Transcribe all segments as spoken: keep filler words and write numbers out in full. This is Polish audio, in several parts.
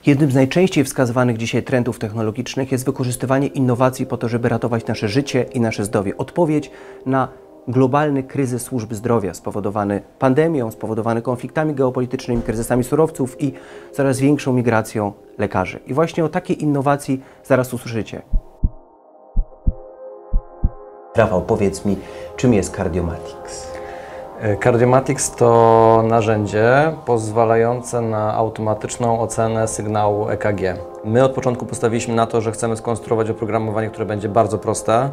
Jednym z najczęściej wskazywanych dzisiaj trendów technologicznych jest wykorzystywanie innowacji po to, żeby ratować nasze życie i nasze zdrowie. Odpowiedź na globalny kryzys służby zdrowia spowodowany pandemią, spowodowany konfliktami geopolitycznymi, kryzysami surowców i coraz większą migracją lekarzy. I właśnie o takiej innowacji zaraz usłyszycie. Rafał, powiedz mi, czym jest CardioMatics? CardioMatics to narzędzie pozwalające na automatyczną ocenę sygnału E K G. My od początku postawiliśmy na to, że chcemy skonstruować oprogramowanie, które będzie bardzo proste.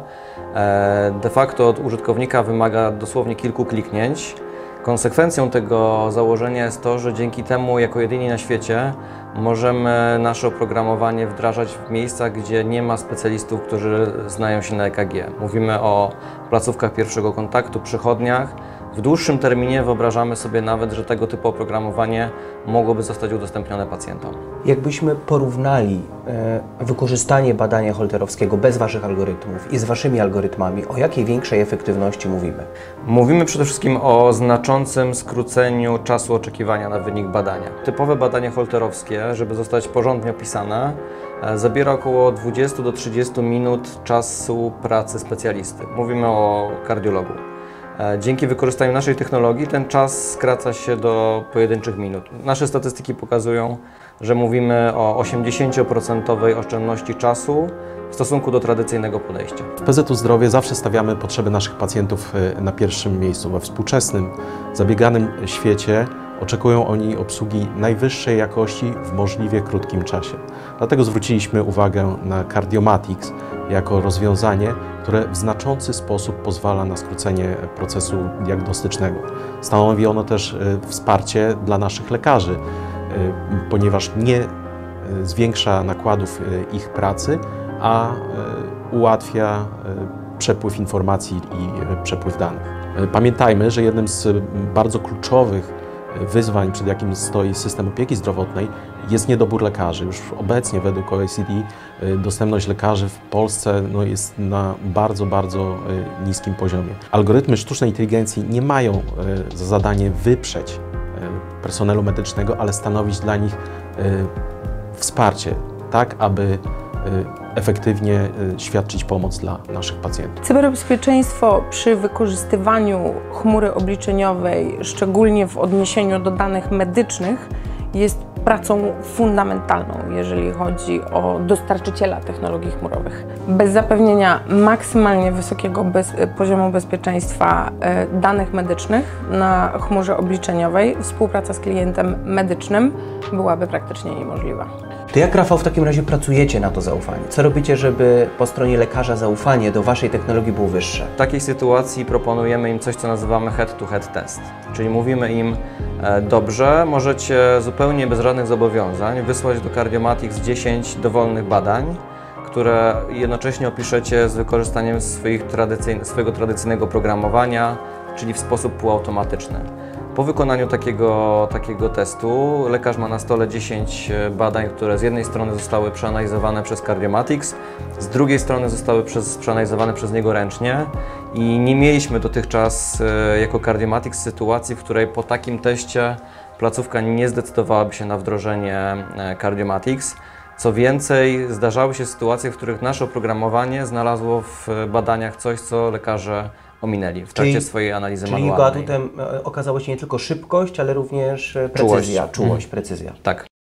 De facto od użytkownika wymaga dosłownie kilku kliknięć. Konsekwencją tego założenia jest to, że dzięki temu jako jedyni na świecie możemy nasze oprogramowanie wdrażać w miejscach, gdzie nie ma specjalistów, którzy znają się na E K G. Mówimy o placówkach pierwszego kontaktu, przychodniach. W dłuższym terminie wyobrażamy sobie nawet, że tego typu oprogramowanie mogłoby zostać udostępnione pacjentom. Jakbyśmy porównali e, wykorzystanie badania holterowskiego bez Waszych algorytmów i z Waszymi algorytmami, o jakiej większej efektywności mówimy? Mówimy przede wszystkim o znaczącym skróceniu czasu oczekiwania na wynik badania. Typowe badanie holterowskie, żeby zostać porządnie opisane, e, zabiera około dwudziestu do trzydziestu minut czasu pracy specjalisty. Mówimy o kardiologu. Dzięki wykorzystaniu naszej technologii ten czas skraca się do pojedynczych minut. Nasze statystyki pokazują, że mówimy o osiemdziesięcioprocentowej oszczędności czasu w stosunku do tradycyjnego podejścia. W P Z U Zdrowie zawsze stawiamy potrzeby naszych pacjentów na pierwszym miejscu. We współczesnym, zabieganym świecie oczekują oni obsługi najwyższej jakości w możliwie krótkim czasie. Dlatego zwróciliśmy uwagę na CardioMatics jako rozwiązanie, które w znaczący sposób pozwala na skrócenie procesu diagnostycznego. Stanowi ono też wsparcie dla naszych lekarzy, ponieważ nie zwiększa nakładów ich pracy, a ułatwia przepływ informacji i przepływ danych. Pamiętajmy, że jednym z bardzo kluczowych wyzwań, przed jakim stoi system opieki zdrowotnej, jest niedobór lekarzy. Już obecnie według O E C D dostępność lekarzy w Polsce no, jest na bardzo, bardzo niskim poziomie. Algorytmy sztucznej inteligencji nie mają za zadanie wyprzeć personelu medycznego, ale stanowić dla nich wsparcie, tak aby efektywnie świadczyć pomoc dla naszych pacjentów. Cyberbezpieczeństwo przy wykorzystywaniu chmury obliczeniowej, szczególnie w odniesieniu do danych medycznych, jest pracą fundamentalną, jeżeli chodzi o dostarczyciela technologii chmurowych. Bez zapewnienia maksymalnie wysokiego bez, poziomu bezpieczeństwa e, danych medycznych na chmurze obliczeniowej współpraca z klientem medycznym byłaby praktycznie niemożliwa. To jak, Rafał, w takim razie pracujecie na to zaufanie? Co robicie, żeby po stronie lekarza zaufanie do Waszej technologii było wyższe? W takiej sytuacji proponujemy im coś, co nazywamy head-to-head test. Czyli mówimy im, e, dobrze, możecie zupełnie bez żadnych zobowiązań wysłać do CardioMatics dziesięć dowolnych badań, które jednocześnie opiszecie z wykorzystaniem swoich tradycyjn- swojego tradycyjnego programowania, czyli w sposób półautomatyczny. Po wykonaniu takiego, takiego testu lekarz ma na stole dziesięć badań, które z jednej strony zostały przeanalizowane przez CardioMatics, z drugiej strony zostały przez, przeanalizowane przez niego ręcznie i nie mieliśmy dotychczas jako CardioMatics sytuacji, w której po takim teście placówka nie zdecydowałaby się na wdrożenie CardioMatics. Co więcej, zdarzały się sytuacje, w których nasze oprogramowanie znalazło w badaniach coś, co lekarze ominęli w trakcie czyli, swojej analizy czyli manualnej. Czyli atutem okazało się nie tylko szybkość, ale również precyzja, Czułość, czułość mm. precyzja. Tak.